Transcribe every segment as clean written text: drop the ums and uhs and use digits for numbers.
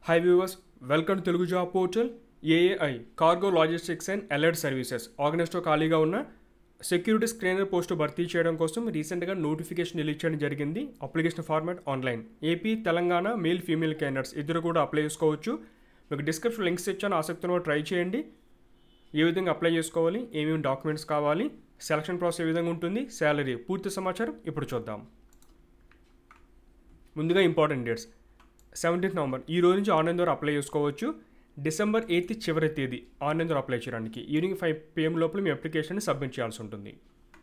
Hi viewers, welcome to Telugu Job Portal. AAI Cargo Logistics and Allied Services ఆర్గనైజ్తో ఖాళీగా ఉన్న security screener post భర్తీ చేయడం కోసం రీసెంట్గా నోటిఫికేషన్ రిలీజ్ చేయడం జరిగింది. Application format online. AP Telangana male female candidates ఇద్దరు కూడా అప్లై చేసుకోవచ్చు. మీకు డిస్క్రిప్షన్ లింక్స్ ఇచ్చాను, ఆసక్తితో ట్రై చేయండి. ఏ విధంగా అప్లై చేసుకోవాలి, ఏమేమి డాక్యుమెంట్స్ కావాలి, సెలక్షన్ ప్రాసెస్ ఏ విధంగా ఉంటుంది, శాలరీ, పూర్తి సమాచారం ఇప్పుడు చూద్దాం. ముందుగా ఇంపార్టెంట్ డేట్స్. 17th నవంబర్ ఈ రోజు నుంచి ఆన్లైన్ ద్వారా అప్లై చేసుకోవచ్చు. డిసెంబర్ 8th చివరి తేదీ ఆన్లైన్ ద్వారా అప్లై చేయడానికి. ఈవినింగ్ 5 PM లోపల మీ అప్లికేషన్ని సబ్మిట్ చేయాల్సి ఉంటుంది.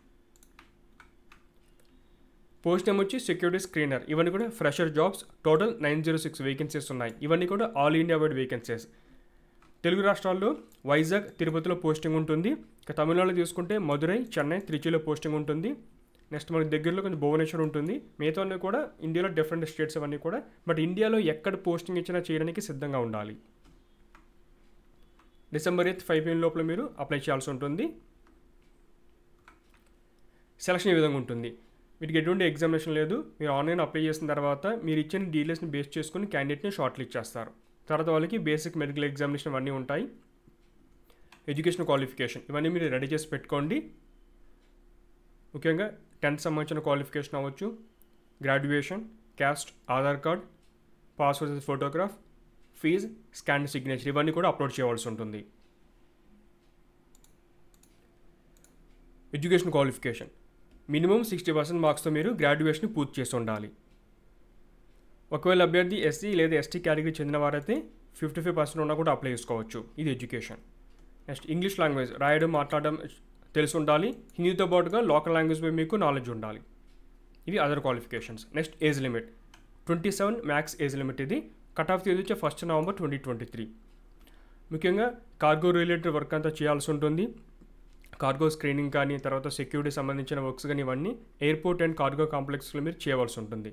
పోస్ట్ నేమ్ వచ్చి సెక్యూరిటీ స్క్రీనర్. ఇవన్నీ కూడా ఫ్రెషర్ జాబ్స్. టోటల్ 906 వేకెన్సీస్ ఉన్నాయి. ఇవన్నీ కూడా all India wide vacancies. Telugu రాష్ట్రాల్లో వైజాగ్, తిరుపతిలో పోస్టింగ్ ఉంటుంది. ఇక తమిళనాడులో తీసుకుంటే మదురై, చెన్నై, త్రిచిలో పోస్టింగ్ ఉంటుంది. నెక్స్ట్ మనకి దగ్గరలో కొంచెం భువనేశ్వర్ ఉంటుంది. మిగతా కూడా ఇండియాలో డిఫరెంట్ స్టేట్స్ అవన్నీ కూడా. బట్ ఇండియాలో ఎక్కడ పోస్టింగ్ ఇచ్చినా చేయడానికి సిద్ధంగా ఉండాలి. డిసెంబర్ 8th 5 PM లోపల మీరు అప్లై చేయాల్సి ఉంటుంది. సెలక్షన్ ఈ విధంగా ఉంటుంది. వీటికి ఎటువంటి ఎగ్జామినేషన్ లేదు. మీరు ఆన్లైన్ అప్లై చేసిన తర్వాత మీరు ఇచ్చిన డీటెయిల్స్ని బేస్ చేసుకుని క్యాండిడేట్ని షార్ట్ లిస్ట్ చేస్తారు. తర్వాత వాళ్ళకి బేసిక్ మెడికల్ ఎగ్జామినేషన్ అవన్నీ ఉంటాయి. ఎడ్యుకేషన్ క్వాలిఫికేషన్ ఇవన్నీ మీరు రెడీ చేసి పెట్టుకోండి. ముఖ్యంగా 10th సంబంధించిన క్వాలిఫికేషన్ అవ్వచ్చు, graduation, caste, Aadhaar card, passport size photograph, fees, scan signature ఇవన్నీ కూడా అప్లోడ్ చేయవలసి ఉంటుంది. ఎడ్యుకేషన్ క్వాలిఫికేషన్ మినిమం 60% మార్క్స్తో మీరు గ్రాడ్యుయేషన్ పూర్తి చేసి ఉండాలి. ఒకవేళ అభ్యర్థి ఎస్సీ లేదా ఎస్టీ కేటగిరీ చెందిన వారైతే 55% ఉన్నా కూడా అప్లై చేసుకోవచ్చు. ఇది ఎడ్యుకేషన్. నెక్స్ట్ ఇంగ్లీష్ లాంగ్వేజ్ రాయడం, మాట్లాడడం తెలిసి ఉండాలి. హిందీతో పాటుగా లోకల్ లాంగ్వేజ్పై మీకు నాలెడ్జ్ ఉండాలి. ఇవి other qualifications. Next age limit 27 max age limit. ఇది కట్ ఆఫ్ తేదీ వచ్చి 1st నవంబర్ 2023. ముఖ్యంగా కార్గో రిలేటెడ్ వర్క్ అంతా చేయాల్సి ఉంటుంది. కార్గో స్క్రీనింగ్ కానీ, తర్వాత సెక్యూరిటీ సంబంధించిన వర్క్స్ కానీ ఇవన్నీ ఎయిర్పోర్ట్ అండ్ కార్గో కాంప్లెక్స్లో మీరు చేయవలసి ఉంటుంది.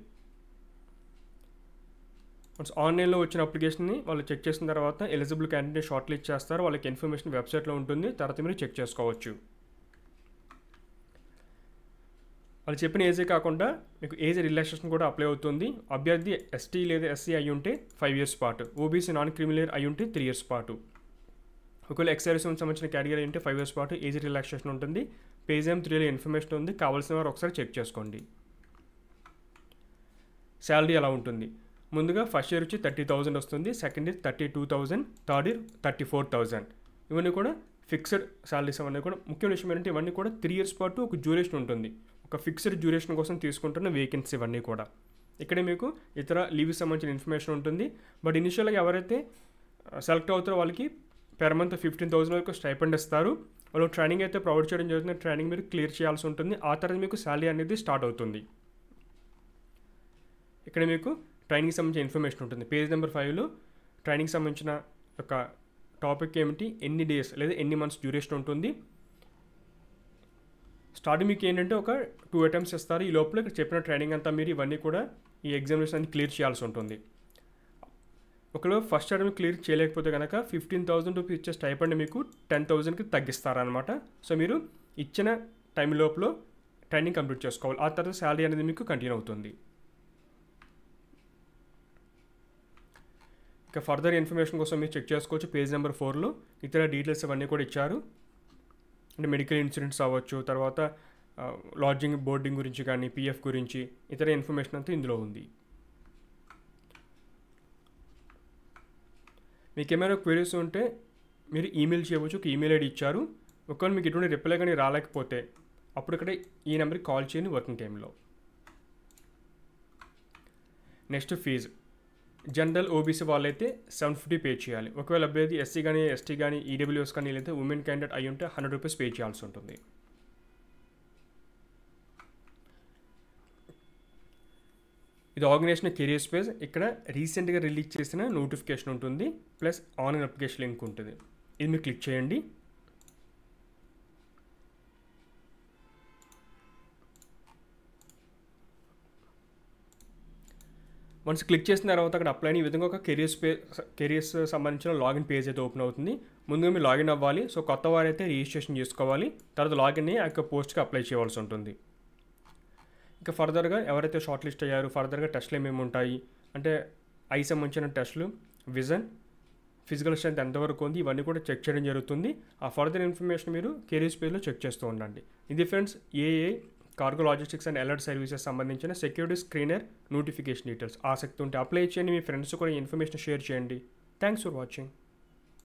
ఆన్లైన్లో వచ్చిన అప్లికేషన్ని వాళ్ళు చెక్ చేసిన తర్వాత ఎలిజిబుల్ క్యాండిడేట్ షార్ట్ లిస్ట్ చేస్తారు. వాళ్ళకి ఇన్ఫర్మేషన్ వెబ్సైట్లో ఉంటుంది. తర్వాత మీరు చెక్ చేసుకోవచ్చు. వాళ్ళు చెప్పిన ఏజే కాకుండా మీకు ఏజ్ రిలాక్సేషన్ కూడా అప్లై అవుతుంది. అభ్యర్థి ఎస్టీ లేదా ఎస్సీ అయి ఉంటే 5 years పాటు, ఓబీసీ నాన్ క్రిమినల్ అయి ఉంటే 3 years పాటు, ఒకవేళ ఎక్సైజ్కి సంబంధించిన కేటగిరీ ఉంటే 5 years పాటు ఏజ్ రిలాక్సేషన్ ఉంటుంది. పేజ్ ఏం 3లో ఇన్ఫర్మేషన్ ఉంది. కావాల్సిన వారు ఒకసారి చెక్ చేసుకోండి. శాలరీ ఎలా ఉంటుంది? ముందుగా ఫస్ట్ ఇయర్ వచ్చి 30,000 వస్తుంది. Second year 32,000, third year 34,000. ఇవన్నీ కూడా ఫిక్స్డ్ శాలరీస్. అవన్నీ కూడా ముఖ్యమైన విషయం ఏంటంటే ఇవన్నీ కూడా 3 years పాటు ఒక డ్యూరేషన్ ఉంటుంది. ఒక ఫిక్స్డ్ డ్యూరేషన్ కోసం తీసుకుంటున్న వేకెన్సీ ఇవన్నీ కూడా. ఇక్కడే మీకు ఇతర లీవ్కి సంబంధించిన ఇన్ఫర్మేషన్ ఉంటుంది. బట్ ఇనిషియల్గా ఎవరైతే సెలెక్ట్ అవుతారో వాళ్ళకి పెర్ మంత్ 15,000 వరకు స్టైపెండ్ ఇస్తారు. వాళ్ళు ట్రైనింగ్ అయితే ప్రొవైడ్ చేయడం జరుగుతుంది. ట్రైనింగ్ మీరు క్లియర్ చేయాల్సి ఉంటుంది. ఆ తర్వాత మీకు శాలరీ అనేది స్టార్ట్ అవుతుంది. ఇక్కడ మీకు ట్రైనింగ్కి సంబంధించిన ఇన్ఫర్మేషన్ ఉంటుంది. పేజ్ నెంబర్ 5లో ట్రైనింగ్కి సంబంధించిన ఒక టాపిక్ ఏమిటి, ఎన్ని డేస్ లేదా ఎన్ని మంత్స్ డ్యూరేషన్ ఉంటుంది. స్టార్టింగ్ మీకు ఏంటంటే ఒక 2 attempts ఇస్తారు. ఈ లోపల ఇక్కడ చెప్పిన ట్రైనింగ్ అంతా మీరు ఇవన్నీ కూడా ఈ ఎగ్జామినేషన్ అన్ని క్లియర్ చేయాల్సి ఉంటుంది. ఒకవేళ ఫస్ట్ అటెంప్ట్ క్లియర్ చేయలేకపోతే కనుక 15,000 రూపీస్ ఇచ్చే స్టైపెండ్ మీకు 10,000కి తగ్గిస్తారనమాట. సో మీరు ఇచ్చిన టైం లోపల ట్రైనింగ్ కంప్లీట్ చేసుకోవాలి. ఆ తర్వాత శాలరీ అనేది మీకు కంటిన్యూ అవుతుంది. ఇక ఫర్దర్ ఇన్ఫర్మేషన్ కోసం మీరు చెక్ చేసుకోవచ్చు. పేజ్ నెంబర్ 4లో ఇతర డీటెయిల్స్ అవన్నీ కూడా ఇచ్చారు. అంటే మెడికల్ ఇన్సూరెన్స్ అవ్వచ్చు, తర్వాత లాడ్జింగ్, బోర్డింగ్ గురించి కానీ, పిఎఫ్ గురించి ఇతర ఇన్ఫర్మేషన్ అంతా ఇందులో ఉంది. మీకు ఏమైనా క్వెరీస్ ఉంటే మీరు ఈమెయిల్ చేయవచ్చు. ఒక ఈమెయిల్ ఐడి ఇచ్చారు. ఒకవేళ మీకు ఎటువంటి రిప్లై కానీ రాలేకపోతే అప్పుడు ఇక్కడ ఈ నెంబర్కి కాల్ చేయండి వర్కింగ్ టైంలో. Next fee. జనరల్ ఓబీసీ వాళ్ళైతే 750 పే చేయాలి. ఒకవేళ అభ్యర్థి ఎస్సీ కానీ, ఎస్టీ కానీ, ఈడబ్ల్యూఎస్ కానీ లేదా ఉమెన్ క్యాండిడేట్ అయి ఉంటే 100 రూపీస్ పే చేయాల్సి ఉంటుంది. ఇది ఆర్గనైజేషన్ కెరియర్స్ పేజ్. ఇక్కడ రీసెంట్గా రిలీజ్ చేసిన నోటిఫికేషన్ ఉంటుంది, ప్లస్ ఆన్లైన్ అప్లికేషన్ లింక్ ఉంటుంది. ఇది మీరు క్లిక్ చేయండి. వన్స్ క్లిక్ చేసిన తర్వాత అక్కడ అప్లై ఈ విధంగా ఒక కెరియర్స్ సంబంధించిన లాగిన్ పేజ్ అయితే ఓపెన్ అవుతుంది. ముందుగా మీరు లాగిన్ అవ్వాలి. సో కొత్త వారైతే రిజిస్ట్రేషన్ చేసుకోవాలి. తర్వాత లాగిన్ అయ్యి ఆ యొక్క పోస్ట్కి అప్లై చేయవలసి ఉంటుంది. ఇక ఫర్దర్గా ఎవరైతే షార్ట్ లిస్ట్ అయ్యారు, ఫర్దర్గా టెస్ట్లు ఏమేమి ఉంటాయి అంటే ఐ సంబంధించిన టెస్టులు, విజన్, ఫిజికల్ స్ట్రెంత్ ఎంతవరకు ఉంది, ఇవన్నీ కూడా చెక్ చేయడం జరుగుతుంది. ఆ ఫర్దర్ ఇన్ఫర్మేషన్ మీరు కెరీర్స్ పేజ్లో చెక్ చేస్తూ ఉండండి. ఇది friends AA cargo logistics and alert services సంబంధించిన సెక్యూరిటీ స్క్రీనర్ నోటిఫికేషన్ డీటెయిల్స్. ఆసక్తి ఉంటే అప్లై చేయండి, మీ ఫ్రెండ్స్ కూడా ఈ ఇన్ఫర్మేషన్ షేర్ చేయండి. Thanks for watching.